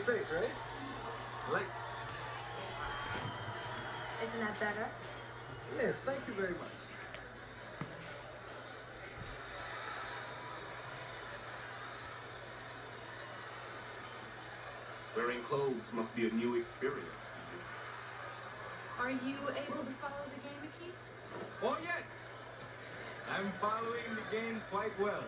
face, right? Lights. Isn't that better? Yes, thank you very much. Wearing clothes must be a new experience for you. Are you able to follow the game, Akeem? Oh, yes! I'm following the game quite well.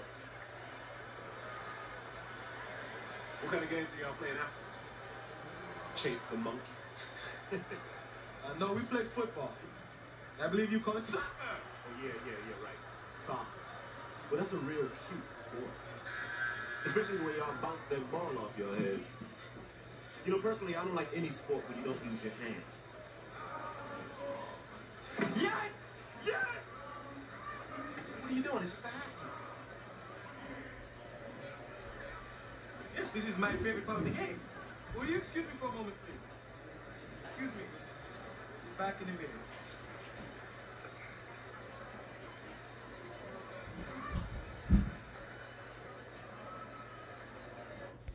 What kind of games are y'all playing after? Chase the monkey? No, we play football. I believe you call it soccer. Oh, yeah, right. Soccer. Well, that's a real cute sport. Especially the way y'all bounce that ball off your heads. You know, personally, I don't like any sport where you don't use your hands. Yes! Yes! What are you doing? It's just a halftime. Yes, this is my favorite part of the game. Will you excuse me for a moment, please? Excuse me. Back in a minute.